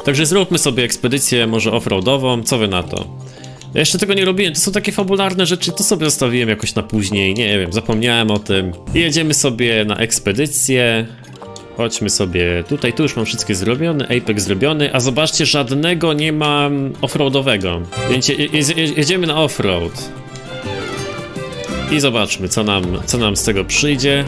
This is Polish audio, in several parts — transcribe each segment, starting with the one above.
Także zróbmy sobie ekspedycję może offroadową, co wy na to? Ja jeszcze tego nie robiłem, to są takie fabularne rzeczy, to sobie zostawiłem jakoś na później, nie wiem, zapomniałem o tym. I jedziemy sobie na ekspedycję. Chodźmy sobie tutaj, tu już mam wszystkie zrobione, Apex zrobiony, a zobaczcie, żadnego nie mam offroadowego. Więc jedziemy na offroad. I zobaczmy, co nam z tego przyjdzie.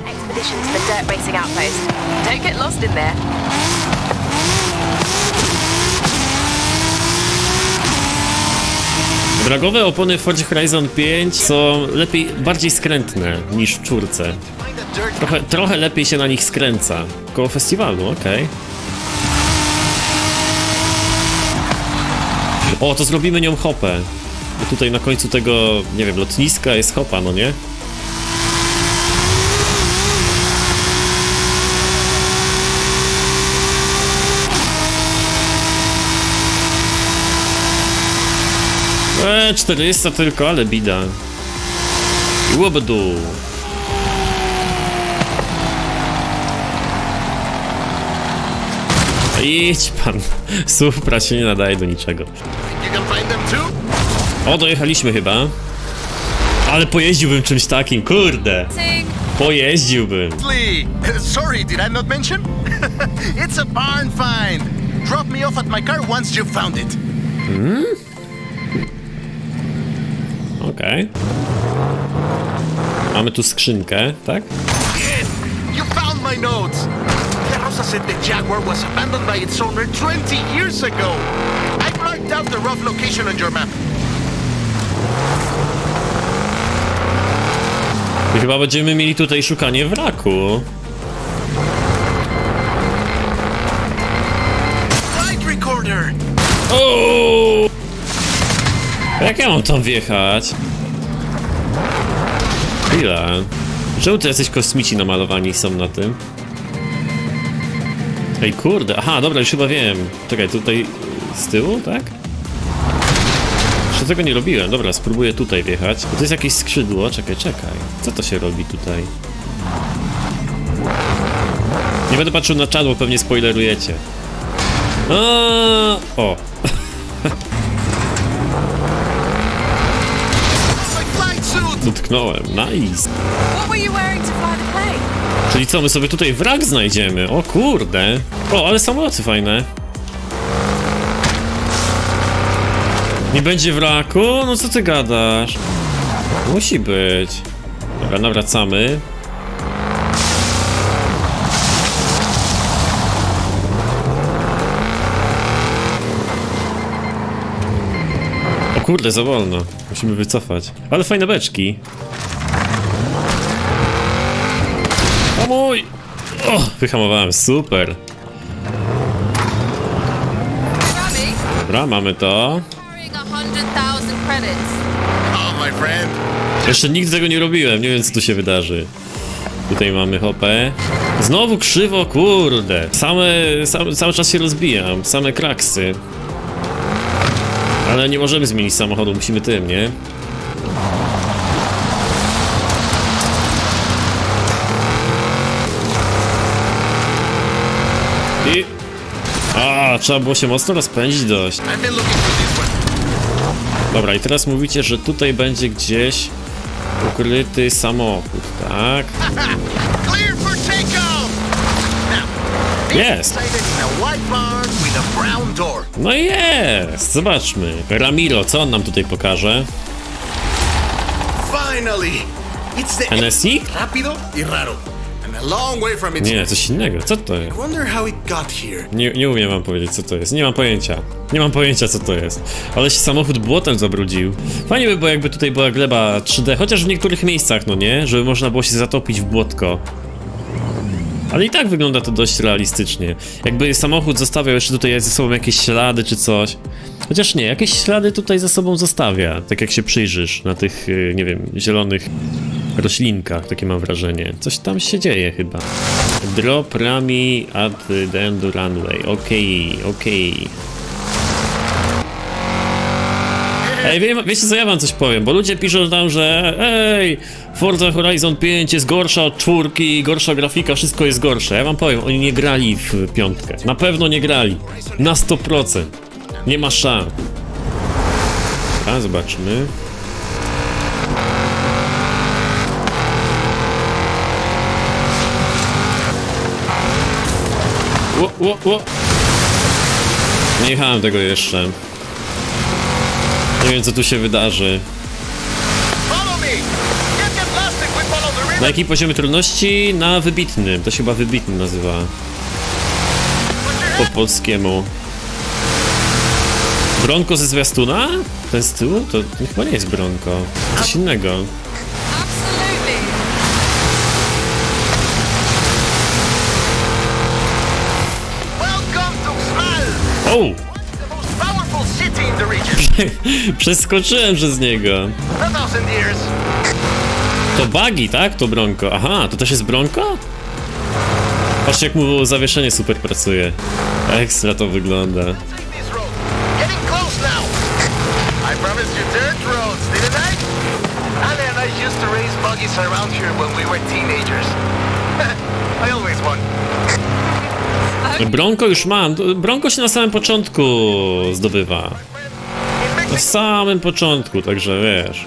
Dragowe opony w Forzie Horizon 5 są bardziej skrętne niż w 4. Trochę lepiej się na nich skręca. Koło festiwalu, okej. O, to zrobimy nią hopę. Bo tutaj na końcu tego, nie wiem, lotniska jest hopa, no nie? 400 tylko, ale bida. Łobedu. Idź pan. Supra się nie nadaje do niczego. O, dojechaliśmy chyba. Ale pojeździłbym czymś takim, kurde. Pojeździłbym. Sorry, did I not mention? It's a barn find. Drop me off at my car once you've found it. Okej. Mamy tu skrzynkę, tak? Yes, you found my notes. Rosa said the Jaguar was abandoned by its owner 20 years ago. I've marked out the rough location on your map. I chyba będziemy mieli tutaj szukanie wraku. Flight recorder. O! Jak ja mam tam wjechać? Chwila. Czemu tu jacyś kosmici namalowani są na tym? Ej, kurde, aha, dobra, już chyba wiem. Czekaj, tutaj z tyłu, tak? Jeszcze tego nie robiłem, dobra, spróbuję tutaj wjechać. Bo to jest jakieś skrzydło, czekaj. Co to się robi tutaj? Nie będę patrzył na czat, bo pewnie spoilerujecie. O! Dotknąłem, nice. Czyli co, my sobie tutaj wrak znajdziemy? O kurde. O, ale samoloty fajne. Nie będzie wraku? No co ty gadasz? Musi być. Dobra, nawracamy. O kurde, za wolno. Musimy wycofać. Ale fajne beczki. O mój! O, wyhamowałem, super. Dobra, mamy to. Jeszcze nigdy tego nie robiłem, nie wiem co tu się wydarzy. Tutaj mamy hopę. Znowu krzywo, kurde. Cały czas się rozbijam, same kraksy. Ale nie możemy zmienić samochodu, musimy tym, nie? I... trzeba było się mocno rozpędzić dość. Dobra, i teraz mówicie, że tutaj będzie gdzieś ukryty samochód, tak? Jest! No jest! Zobaczmy. Ramiro, co on nam tutaj pokaże? NSI? Nie, coś innego. Co to jest? Nie umiem wam powiedzieć, co to jest. Nie mam pojęcia. Nie mam pojęcia, co to jest. Ale się samochód błotem zabrudził. Fajnie by było, jakby tutaj była gleba 3D, chociaż w niektórych miejscach, no nie? Żeby można było się zatopić w błotko. Ale i tak wygląda to dość realistycznie. Jakby samochód zostawiał jeszcze tutaj ze sobą jakieś ślady czy coś. Chociaż nie, jakieś ślady tutaj za sobą zostawia. Tak jak się przyjrzysz na tych, nie wiem, zielonych roślinkach, takie mam wrażenie. Coś tam się dzieje chyba. Drop Rami at the end runway. Okej. Ej, wiecie co, ja wam coś powiem, bo ludzie piszą tam, że ej, Forza Horizon 5 jest gorsza od 4, gorsza grafika, wszystko jest gorsze. Ja wam powiem, oni nie grali w 5. Na pewno nie grali. Na 100%. Nie ma szans. A, zobaczmy. Nie jechałem tego jeszcze. Nie wiem, co tu się wydarzy. Na jakim poziomie trudności? Na wybitnym. To się chyba wybitny nazywa. Po polskiemu. Bronco ze zwiastuna? Ten z tyłu? To chyba nie jest Bronco. Coś innego. O! Przeskoczyłem przez niego. To buggy, tak? To Bronco. Aha, to też jest Bronco? Patrzcie, jak mu zawieszenie super pracuje. Ekstra to wygląda. Bronco już mam. Bronco się na samym początku zdobywa. Na samym początku, także wiesz.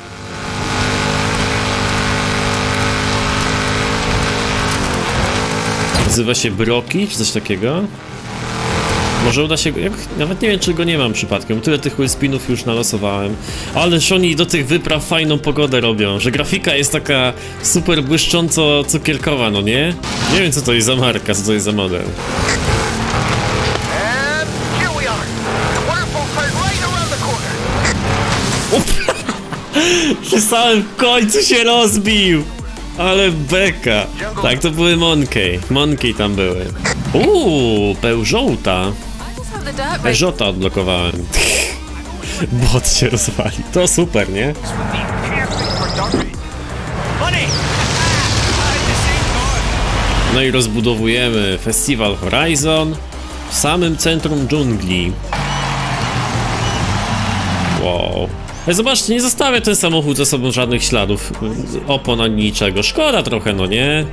Nazywa się Broki, czy coś takiego? Może uda się go... Nawet nie wiem, czy go nie mam przypadkiem. Tyle tych spinów już nalosowałem. Ależ oni do tych wypraw fajną pogodę robią, że grafika jest taka super błyszcząco cukierkowa, no nie? Nie wiem, co to jest za marka, co to jest za model. Przy samym końcu się rozbił! Ale beka! Tak, to były Monkey. Monkey tam były. Peugeota. Peugeota odblokowałem. Bot się rozwali. To super, nie? No i rozbudowujemy Festival Horizon w samym centrum dżungli. Wow. Zobaczcie, nie zostawia ten samochód za sobą żadnych śladów, opon ani niczego. Szkoda trochę, no nie?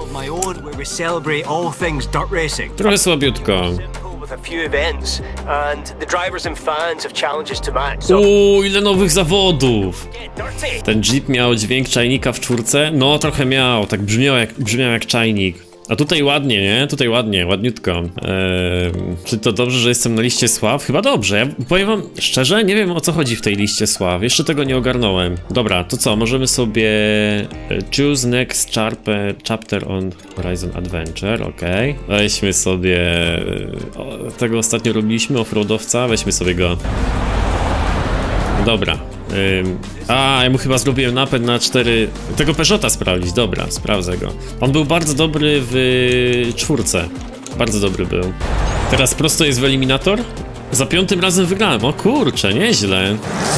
Trochę słabiutko. Ile nowych zawodów! Ten Jeep miał dźwięk czajnika w 4? No, trochę miał, tak brzmiał jak czajnik. A tutaj ładnie, nie? Tutaj ładnie, ładniutko. Czy to dobrze, że jestem na liście sław? Chyba dobrze. Ja powiem wam szczerze, nie wiem, o co chodzi w tej liście sław. Jeszcze tego nie ogarnąłem. Dobra, to co? Możemy sobie choose next chapter on Horizon Adventure, okej. Weźmy sobie... tego ostatnio robiliśmy, offroadowca. Weźmy sobie go. Dobra. Ja mu chyba zrobiłem napęd na 4... Tego Peugeota sprawdzić, dobra, sprawdzę go. On był bardzo dobry w 4. Bardzo dobry był. Teraz prosto jest w eliminator. Za 5. razem wygrałem, o kurczę, nieźle.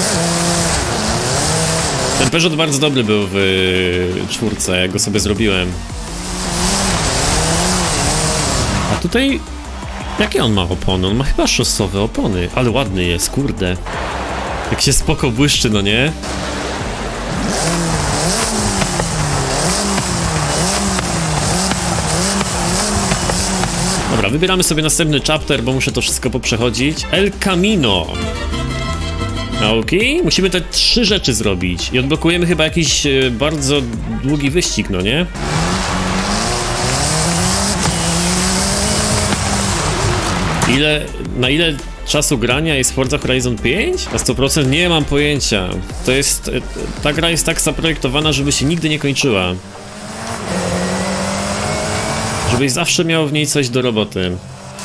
Ten Peugeot bardzo dobry był w 4, jak go sobie zrobiłem. A tutaj... Jakie on ma opony? On ma chyba szosowe opony, ale ładny jest, kurde. Jak się spoko błyszczy, no nie? Dobra, wybieramy sobie następny chapter, bo muszę to wszystko poprzechodzić. El Camino. Okej, musimy te 3 rzeczy zrobić i odblokujemy chyba jakiś bardzo długi wyścig, no nie? Na ile czasu grania jest Forza Horizon 5? Na 100% nie mam pojęcia. To jest... Ta gra jest tak zaprojektowana, żeby się nigdy nie kończyła. Żebyś zawsze miał w niej coś do roboty.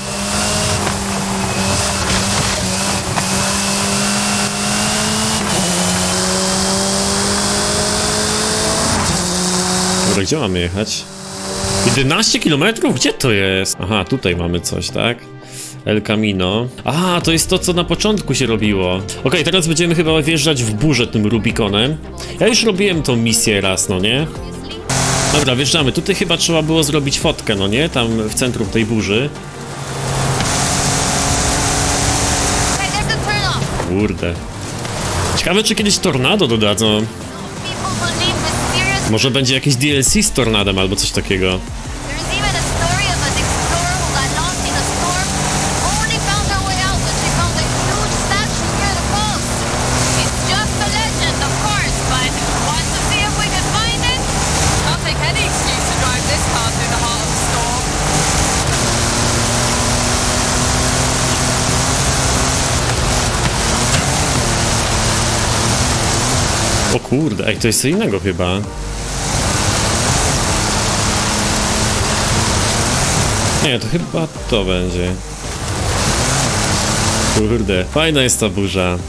Dobra, gdzie mamy jechać? 11 km? Gdzie to jest? Aha, tutaj mamy coś, tak? El Camino. Aha, to jest to, co na początku się robiło. Okej, teraz będziemy chyba wjeżdżać w burzę tym Rubikonem. Ja już robiłem tą misję raz, no nie? Dobra, wjeżdżamy. Tutaj chyba trzeba było zrobić fotkę, no nie? Tam w centrum tej burzy. Kurde. Ciekawe, czy kiedyś tornado dodadzą. Może będzie jakieś DLC z tornadem albo coś takiego. O kurde, ej, to jest co innego chyba. Nie, to chyba to będzie. Kurde, fajna jest ta burza.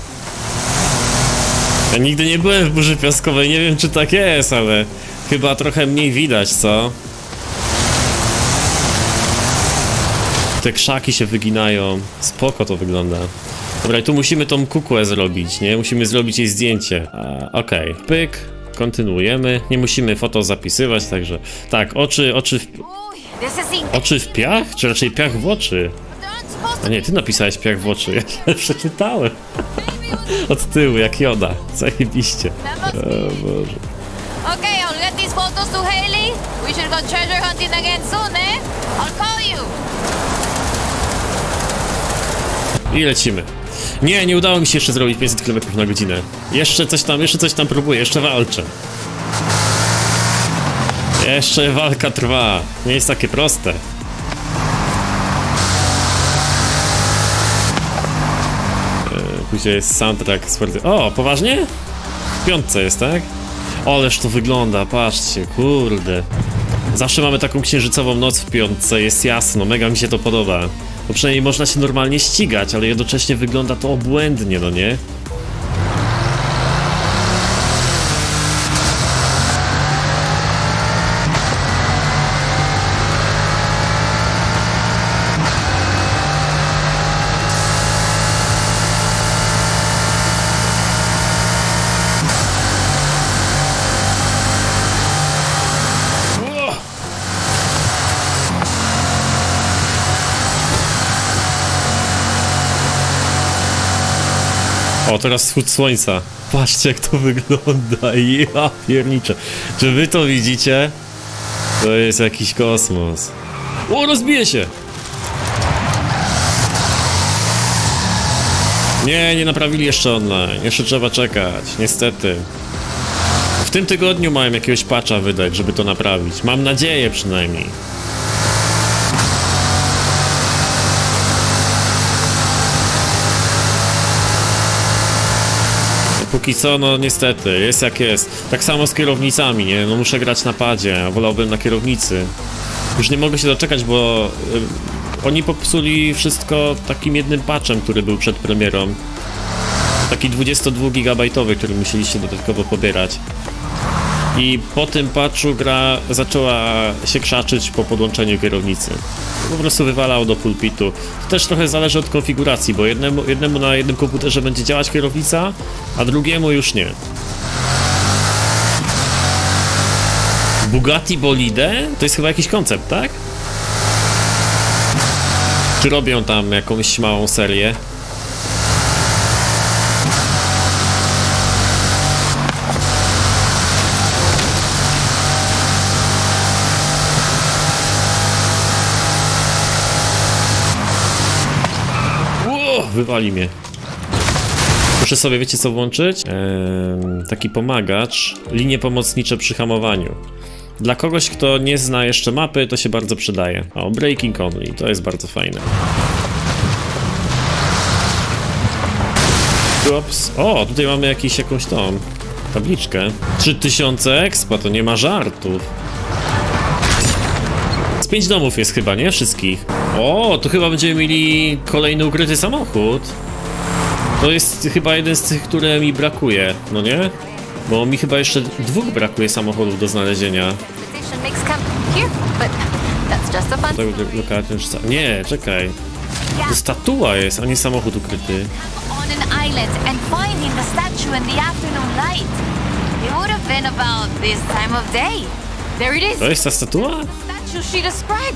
Ja nigdy nie byłem w burzy piaskowej, nie wiem czy tak jest, ale chyba trochę mniej widać, co? Te krzaki się wyginają. Spoko to wygląda. Dobra, i tu musimy tą kukłę zrobić, nie? Musimy zrobić jej zdjęcie. Okej, pyk. Kontynuujemy. Nie musimy foto zapisywać, także... Tak, oczy w piach? Czy raczej piach w oczy? A nie, ty napisałeś piach w oczy. Ja przeczytałem. Od tyłu, jak Joda. Zajebiście. O Boże. Okay, I'll get these photos to Hailey. We should go treasure hunting again soon, eh? I'll call you. I lecimy. Nie, nie udało mi się jeszcze zrobić 500 km na godzinę. Jeszcze coś tam próbuję, jeszcze walczę. Jeszcze walka trwa. Nie jest takie proste. Później jest soundtrack z... O, poważnie? W piątce jest, tak? Ależ to wygląda, patrzcie, kurde. Zawsze mamy taką księżycową noc w piątce, jest jasno, mega mi się to podoba. Bo przynajmniej można się normalnie ścigać, ale jednocześnie wygląda to obłędnie, no nie? O, teraz wschód słońca. Patrzcie, jak to wygląda. Ja pierniczę. Czy wy to widzicie? To jest jakiś kosmos. O, rozbije się! Nie naprawili jeszcze online. Jeszcze trzeba czekać. Niestety. W tym tygodniu mają jakiegoś patcha wydać, żeby to naprawić. Mam nadzieję przynajmniej. Póki co, no niestety, jest jak jest. Tak samo z kierownicami, nie? No muszę grać na padzie, a wolałbym na kierownicy. Już nie mogę się doczekać, bo oni popsuli wszystko takim jednym patchem, który był przed premierą. Taki 22-gigabajtowy, który musieliście dodatkowo pobierać. I po tym patchu gra zaczęła się krzaczyć po podłączeniu kierownicy. Po prostu wywalało do pulpitu. To też trochę zależy od konfiguracji, bo jednemu na jednym komputerze będzie działać kierownica, a drugiemu już nie. Bugatti Bolide? To jest chyba jakiś koncept, tak? Czy robią tam jakąś małą serię? Wywali mnie. Muszę sobie, wiecie co włączyć? Taki pomagacz. Linie pomocnicze przy hamowaniu. Dla kogoś, kto nie zna jeszcze mapy, to się bardzo przydaje. O, braking only, to jest bardzo fajne. Ups. O, tutaj mamy jakąś tą tabliczkę. 3000 expa, to nie ma żartów. Z 5 domów jest chyba, nie? Wszystkich. O, tu chyba będziemy mieli kolejny ukryty samochód. To jest chyba jeden z tych, które mi brakuje, no nie? Bo mi chyba jeszcze 2 brakuje samochodów do znalezienia. Nie, czekaj. To statua jest, a nie samochód ukryty. To jest ta statua?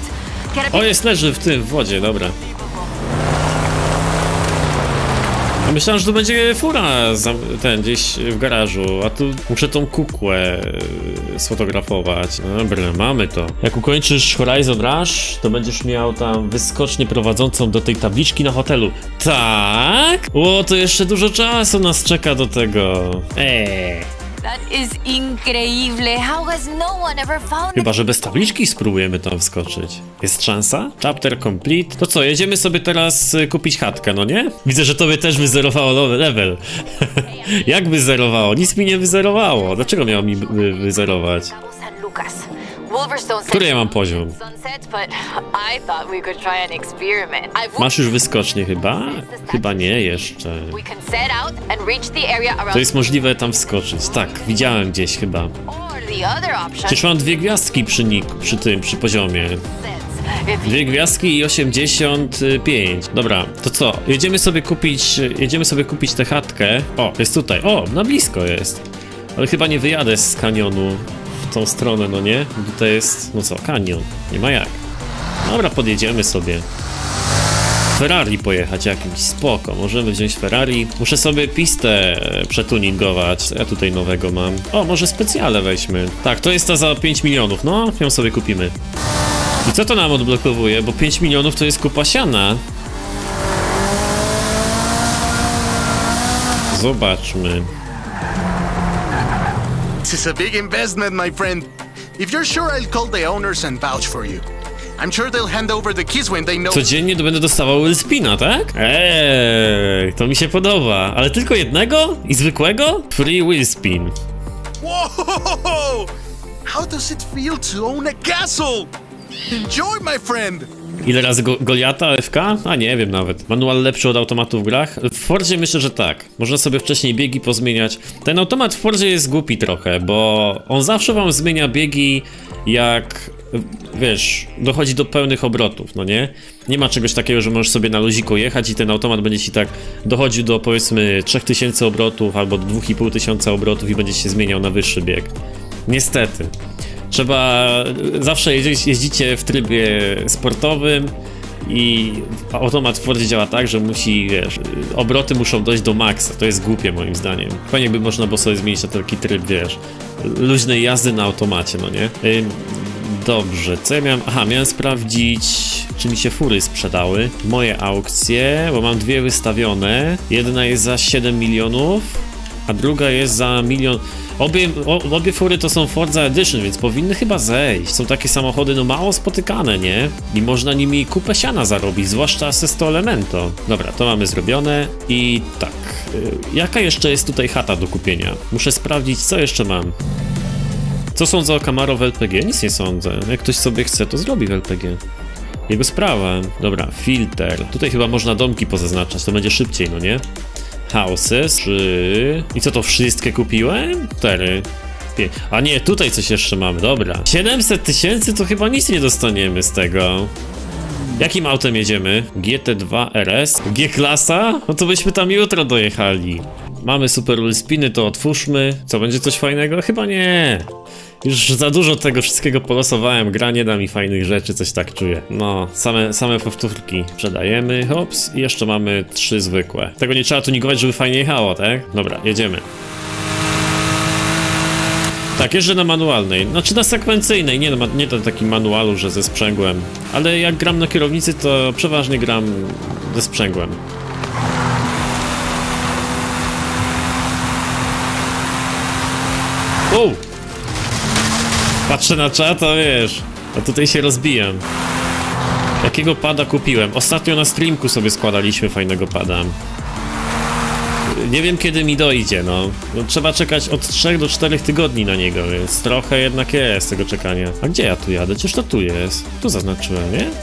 O, jest, leży w wodzie, dobra. A myślałem, że tu będzie fura gdzieś w garażu, a tu muszę tą kukłę sfotografować. Dobra, mamy to. Jak ukończysz Horizon Rush, to będziesz miał tam wyskocznię prowadzącą do tej tabliczki na hotelu. Tak? O, to jeszcze dużo czasu nas czeka do tego. That is increíble. How has no one ever found it? Chyba że bez tabliczki spróbujemy tam wskoczyć. Jest szansa? Chapter complete. To co, jedziemy sobie teraz kupić chatkę, no nie? Widzę, że tobie też wyzerowało nowy level. Jak wyzerowało? Nic mi nie wyzerowało. Dlaczego miało mi wyzerować? Który ja mam poziom? Masz już wyskocznie chyba? Chyba nie jeszcze. To jest możliwe tam wskoczyć. Tak, widziałem gdzieś chyba. Przecież mam 2 gwiazdki przy poziomie. 2 gwiazdki i 85. Dobra, to co? Jedziemy sobie kupić tę chatkę. O, jest tutaj. O, na blisko jest. Ale chyba nie wyjadę z kanionu w tą stronę, no nie? Tutaj jest, no co, kanion. Nie ma jak. Dobra, podjedziemy sobie. Ferrari pojechać jakimś, spoko. Możemy wziąć Ferrari. Muszę sobie pistę przetuningować. Co ja tutaj nowego mam? O, może specjalę weźmy. Tak, to jest ta za 5 milionów. No, ją sobie kupimy. I co to nam odblokowuje? Bo 5 milionów to jest kupa siana. Zobaczmy. This is a big investment, my friend. If you're sure, I'll call the owners and vouch for you. I'm sure they'll hand over the keys when they know. Codziennie to będę dostawał Willspina, tak? To mi się podoba. Ale tylko jednego? I zwykłego? Free Willspin. Whoa! How does it feel to own a castle? Enjoy, my friend! Ile razy Goliata, FK? A nie wiem nawet. Manual lepszy od automatu w grach? W Fordzie myślę, że tak. Można sobie wcześniej biegi pozmieniać. Ten automat w Fordzie jest głupi trochę, bo on zawsze wam zmienia biegi, jak, wiesz, dochodzi do pełnych obrotów, no nie? Nie ma czegoś takiego, że możesz sobie na luziku jechać i ten automat będzie ci tak dochodził do, powiedzmy, 3000 obrotów albo do 2500 obrotów i będzie się zmieniał na wyższy bieg. Niestety. Trzeba, zawsze jeździcie w trybie sportowym i automat w Fordzie działa tak, że musi, wiesz, obroty muszą dojść do maksa. To jest głupie moim zdaniem. Fajnie by można było sobie zmienić na taki tryb, wiesz, luźnej jazdy na automacie, no nie? Dobrze, co ja miałem? Aha, miałem sprawdzić, czy mi się fury sprzedały. Moje aukcje, bo mam 2 wystawione. Jedna jest za 7 milionów, a druga jest za 1 milion. Obie fury to są Forza Edition, więc powinny chyba zejść. Są takie samochody, no mało spotykane, nie? I można nimi kupę siana zarobić, zwłaszcza Sesto Elemento. Dobra, to mamy zrobione i tak. Jaka jeszcze jest tutaj chata do kupienia? Muszę sprawdzić, co jeszcze mam. Co sądzę o Camaro w LPG? Nic nie sądzę. Jak ktoś sobie chce, to zrobi w LPG. Jego sprawa. Dobra, filter. Tutaj chyba można domki pozaznaczać, to będzie szybciej, no nie? Houses, 3. I co to, wszystkie kupiłem? 4. 5. A nie, tutaj coś jeszcze mamy, dobra. 700 000 to chyba nic nie dostaniemy z tego. Jakim autem jedziemy? GT2 RS? G-klasa? No to byśmy tam jutro dojechali. Mamy super Willspiny, to otwórzmy. Co, będzie coś fajnego? Chyba nie. Już za dużo tego wszystkiego polosowałem, gra nie da mi fajnych rzeczy, coś tak czuję. No, same powtórki sprzedajemy, hops, i jeszcze mamy 3 zwykłe. Tego nie trzeba tuningować, żeby fajnie jechało, tak? Dobra, jedziemy. Tak, jeżdżę na manualnej, znaczy na sekwencyjnej, nie na takim manualu, że ze sprzęgłem. Ale jak gram na kierownicy, to przeważnie gram ze sprzęgłem. Patrzę na czat, a wiesz, a tutaj się rozbijam. Jakiego pada kupiłem? Ostatnio na streamku sobie składaliśmy fajnego pada. Nie wiem kiedy mi dojdzie, no trzeba czekać od 3 do 4 tygodni na niego, więc trochę jednak jest tego czekania. A gdzie ja tu jadę? Czyż to tu jest? Tu zaznaczyłem, nie?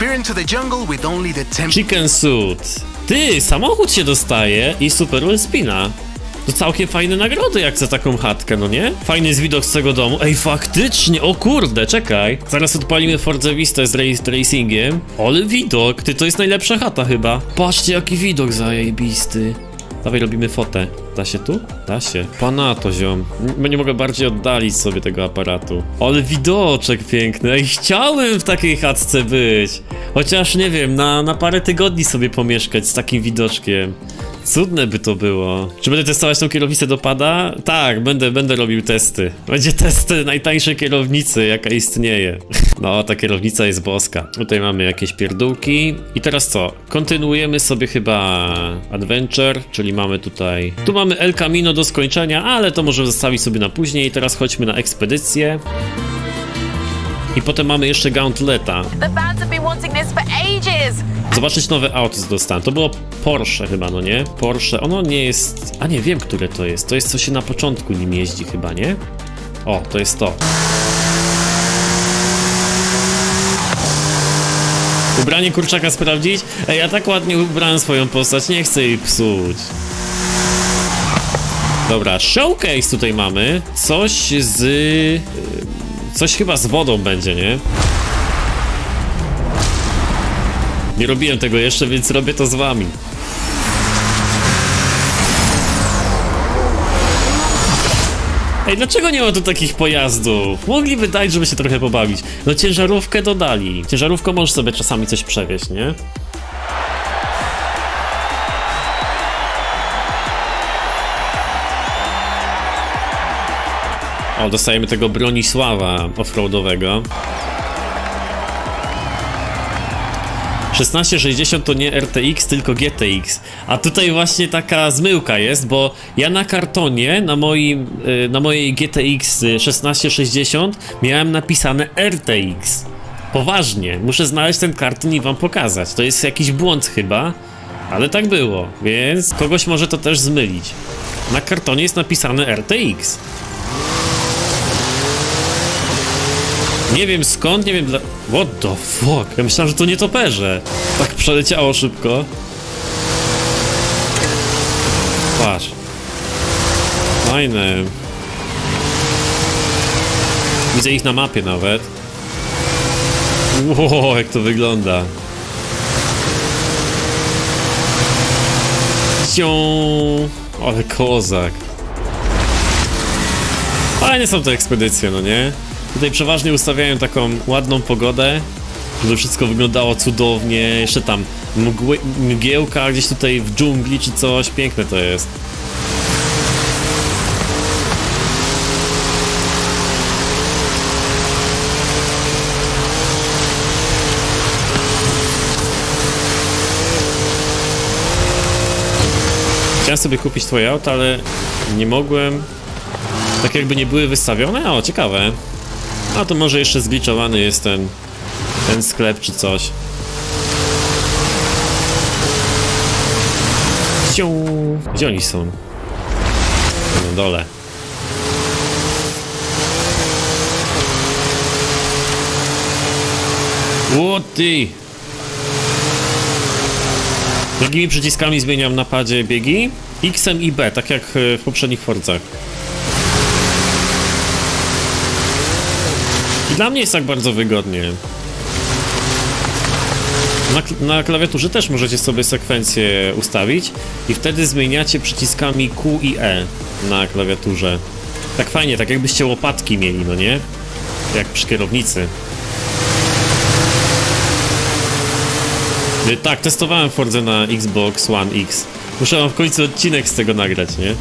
Chicken suit. Ty, samochód się dostaje i super Willspina. To całkiem fajne nagrody jak za taką chatkę, no nie? Fajny jest widok z tego domu. Ej, faktycznie, o kurde, czekaj. Zaraz odpalimy Forza Vista z racingiem. Ale widok, ty, to jest najlepsza chata chyba. Patrzcie jaki widok zajebisty. Dawaj, robimy fotę. Da się tu? Da się. Pana to ziom. Nie mogę bardziej oddalić sobie tego aparatu. Ale widoczek piękny. Ej, chciałem w takiej chatce być. Chociaż, nie wiem, na parę tygodni sobie pomieszkać z takim widoczkiem. Cudne by to było. Czy będę testować tą kierownicę do pada? Tak, będę robił testy. Będzie testy najtańszej kierownicy, jaka istnieje. No, ta kierownica jest boska. Tutaj mamy jakieś pierdółki. I teraz co? Kontynuujemy sobie chyba Adventure, czyli mamy tutaj... Tu mamy El Camino do skończenia, ale to może zostawić sobie na później. Teraz chodźmy na ekspedycję. I potem mamy jeszcze Gauntleta. Zobaczyć nowe auto, co dostałem. To było Porsche chyba, no nie? Porsche, ono nie jest... A nie, wiem, które to jest. To jest, co się na początku nim jeździ chyba, nie? O, to jest to. Ubranie kurczaka sprawdzić? Ej, ja tak ładnie ubrałem swoją postać, nie chcę jej psuć. Dobra, showcase tutaj mamy. Coś z... Coś chyba z wodą będzie, nie? Nie robiłem tego jeszcze, więc robię to z wami. Ej, dlaczego nie ma tu takich pojazdów? Mogliby dać, żeby się trochę pobawić. No ciężarówkę dodali. Ciężarówką możesz sobie czasami coś przewieźć, nie? O, dostajemy tego Bronisława offroadowego. 1660 to nie RTX, tylko GTX. A tutaj właśnie taka zmyłka jest, bo ja na kartonie, na mojej GTX 1660 miałem napisane RTX. Poważnie, muszę znaleźć ten karton i wam pokazać. To jest jakiś błąd chyba, ale tak było, więc kogoś może to też zmylić. Na kartonie jest napisane RTX. Nie wiem skąd, nie wiem dla... What the fuck? Ja myślałem, że to nietoperze. Tak przeleciało szybko. Patrz. Fajne. Widzę ich na mapie nawet. Wow, jak to wygląda. Ale kozak. Fajne są te ekspedycje, no nie? Tutaj przeważnie ustawiają taką ładną pogodę, żeby wszystko wyglądało cudownie. Jeszcze tam mgiełka gdzieś tutaj w dżungli czy coś. Piękne to jest. Chciałem sobie kupić twoje auto, ale nie mogłem. Tak jakby nie były wystawione? O, ciekawe. A to może jeszcze zgliczowany jest ten sklep czy coś. Gdzie oni są? Na dole. O ty! Jakimi przyciskami zmieniam na padzie biegi? X-em i B, tak jak w poprzednich Forzach. I dla mnie jest tak bardzo wygodnie. Na klawiaturze też możecie sobie sekwencję ustawić i wtedy zmieniacie przyciskami Q i E na klawiaturze. Tak fajnie, tak jakbyście łopatki mieli, no nie? Jak przy kierownicy. Tak, testowałem Forzę na Xbox One X. Muszę wam w końcu odcinek z tego nagrać, nie?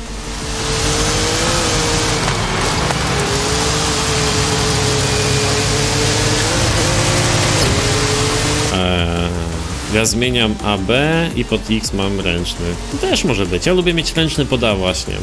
Ja zmieniam AB i pod X mam ręczny. To też może być. Ja lubię mieć ręczny poda właśnie.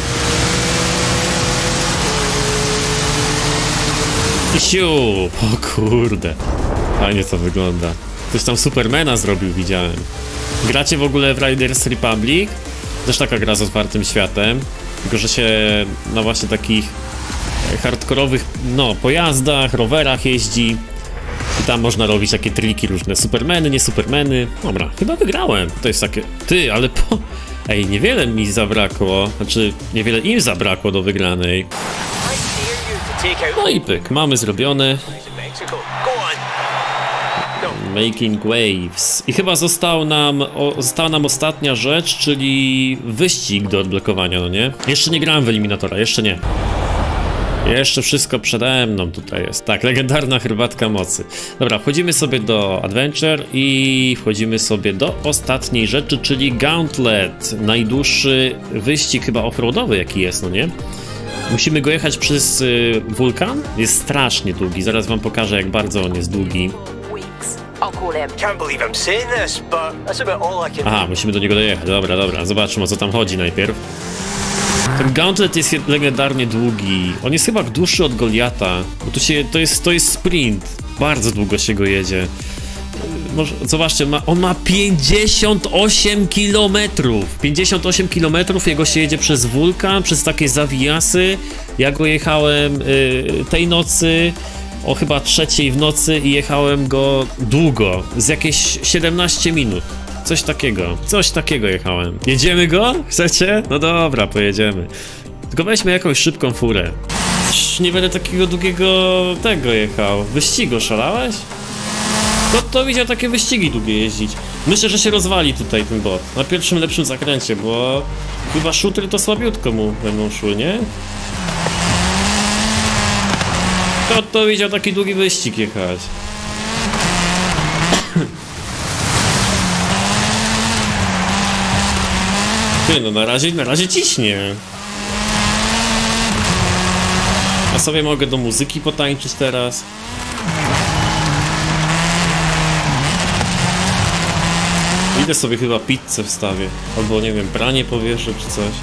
Siu! O kurde. Fajnie to wygląda. Ktoś tam Supermana zrobił, widziałem. Gracie w ogóle w Riders Republic? Też taka gra z otwartym światem. Tylko że się na właśnie takich hardkorowych, no, pojazdach, rowerach jeździ. I tam można robić takie triki różne. Supermany, nie Supermany. Dobra, chyba wygrałem. To jest takie... Ty, ale po... Ej, niewiele mi zabrakło. Znaczy, niewiele im zabrakło do wygranej. No i pyk, mamy zrobione. Making waves. I chyba została nam ostatnia rzecz, czyli wyścig do odblokowania, no nie? Jeszcze nie grałem w Eliminatora, jeszcze nie. Jeszcze wszystko przede mną tutaj jest. Tak, legendarna herbatka mocy. Dobra, wchodzimy sobie do Adventure i wchodzimy sobie do ostatniej rzeczy, czyli Gauntlet. Najdłuższy wyścig chyba offroadowy jaki jest, no nie? Musimy go jechać przez wulkan. Jest strasznie długi, zaraz wam pokażę jak bardzo on jest długi. Aha, musimy do niego dojechać, dobra, zobaczmy o co tam chodzi najpierw. Ten Gauntlet jest legendarnie długi. On jest chyba dłuższy od Goliata, bo to jest sprint. Bardzo długo się go jedzie. Może, zobaczcie, on ma 58 km. 58 km, jego się jedzie przez wulkan, przez takie zawijasy. Ja go jechałem tej nocy, o chyba 3:00 w nocy i jechałem go długo, z jakieś 17 minut. Coś takiego jechałem. Jedziemy go? Chcecie? No dobra, pojedziemy. Tylko weźmy jakąś szybką furę. Nie będę takiego długiego tego jechał. Wyścigu, szalałeś? Kto widział takie wyścigi długie jeździć? Myślę, że się rozwali tutaj ten bot. Na pierwszym lepszym zakręcie, bo chyba shootery to słabiutko mu będą szły, nie? Kto widział taki długi wyścig jechać? Ty, no na razie ciśnie. Ja sobie mogę do muzyki potańczyć teraz. Idę sobie chyba pizzę wstawię. Albo nie wiem, pranie powieszę czy coś.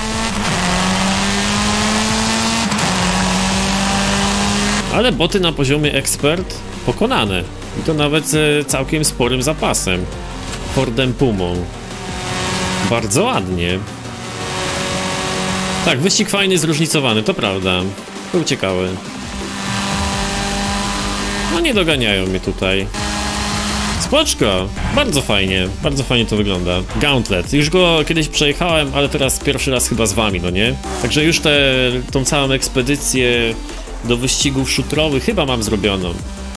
Ale boty na poziomie ekspert pokonane. I to nawet z całkiem sporym zapasem. Fordem Pumą. Bardzo ładnie. Tak, wyścig fajny, zróżnicowany, to prawda. Był ciekawy. No nie doganiają mnie tutaj. Spoczko! Bardzo fajnie to wygląda. Gauntlet. Już go kiedyś przejechałem, ale teraz pierwszy raz chyba z wami, no nie? Także już tą całą ekspedycję do wyścigów shooterowych chyba mam zrobioną.